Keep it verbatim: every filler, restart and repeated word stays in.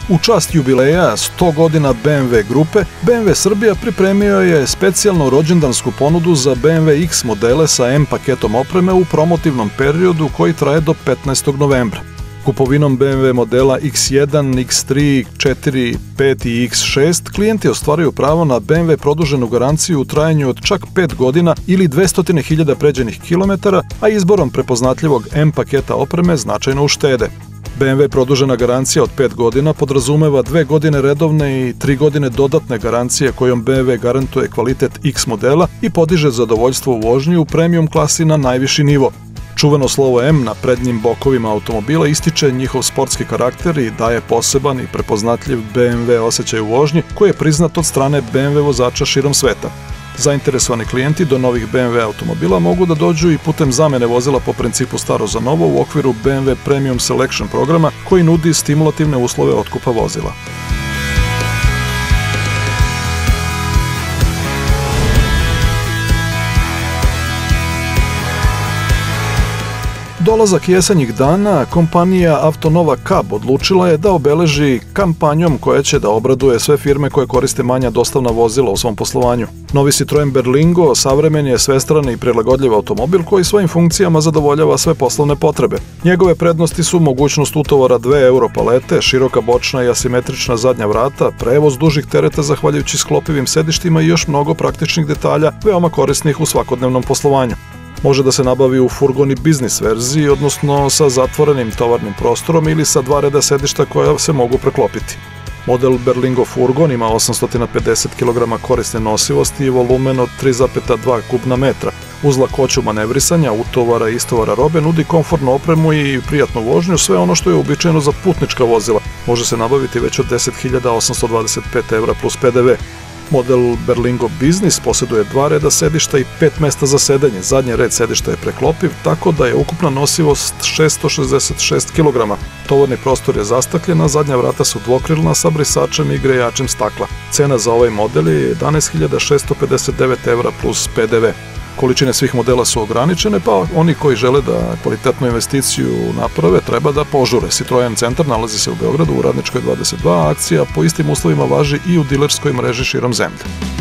U čast jubileja sto godina B M W grupe, B M W Srbija pripremio je specijalnu rođendansku ponudu za B M W X modele sa M paketom opreme u promotivnom periodu koji traje do petnaestog novembra. Kupovinom B M W modela X jedan, X tri, četiri, pet i X šest klijenti ostvaruju pravo na B M W produženu garanciju u trajanju od čak pet godina ili dvesta hiljada pređenih kilometara, a izborom prepoznatljivog M paketa opreme značajno uštede. B M W produžena garancija od pet godina podrazumeva dve godine redovne i tri godine dodatne garancije kojom B M W garantuje kvalitet X modela i podiže zadovoljstvo u vožnji u premium klasi na najviši nivo. Čuveno slovo M na prednjim bokovima automobila ističe njihov sportski karakter i daje poseban i prepoznatljiv B M W osjećaj u vožnji koji je priznat od strane B M W vozača širom sveta. Zainteresovani klijenti do novih B M W automobila mogu da dođu i putem zamene vozila po principu staro za novo u okviru B M W Premium Selection programa koji nudi stimulativne uslove otkupa vozila. Dolazak jesenjih dana, kompanija Autonova Cab odlučila je da obeleži kampanjom koja će da obraduje sve firme koje koriste manja dostavna vozila u svom poslovanju. Novi Citroen Berlingo savremen je svestrani i prilagodljiv automobil koji svojim funkcijama zadovoljava sve poslovne potrebe. Njegove prednosti su mogućnost utovara dve euro palete, široka bočna i asimetrična zadnja vrata, prevoz dužih tereta zahvaljujući sklopivim sedištima i još mnogo praktičnih detalja veoma korisnih u svakodnevnom poslovanju. Može da se nabavi u furgon i biznis verziji, odnosno sa zatvorenim tovarnim prostorom ili sa dva reda sedišta koja se mogu preklopiti. Model Berlingo Furgon ima osamsto pedeset kilograma korisne nosivosti i volumen od tri zarez dva kubna metra. Uz lakoću manevrisanja, utovara i istovara robe nudi komfortnu opremu i prijatnu vožnju, sve ono što je uobičajeno za putnička vozila. Može se nabaviti već od deset hiljada osamsto dvadeset pet evra plus P D V. Model Berlingo Business posjeduje dva reda sedišta i pet mesta za sedenje. Zadnji red sedišta je preklopiv, tako da je ukupna nosivost šessto šezdeset šest kilograma. Tovarni prostor je zastakljen, a zadnja vrata su dvokrilna sa brisačem i grejačem stakla. Cena za ovaj model je jedanaest hiljada šessto pedeset devet evra plus P D V. Količine svih modela su ograničene, pa oni koji žele da kvalitetnu investiciju naprave treba da požure. Citroen Centar nalazi se u Beogradu u Radničkoj dvadeset dva, a akcija po istim uslovima važi i u dilerskoj mreži širom zemlje.